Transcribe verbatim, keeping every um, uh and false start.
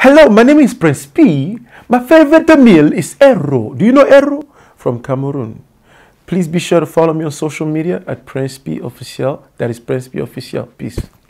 Hello, my name is Prince P. My favorite meal is Ero. Do you know Ero? From Cameroon. Please be sure to follow me on social media at Prince P Official. That is Prince P Official. Peace.